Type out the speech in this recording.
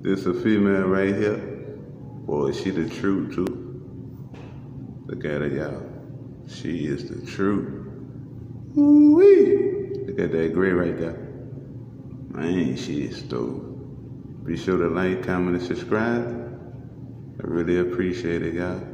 This a female right here. Boy, she the truth too. Look at her, y'all. She is the truth. Ooh-wee. Look at that gray right there. Man, she is dope. Be sure to like, comment, and subscribe. I really appreciate it, y'all.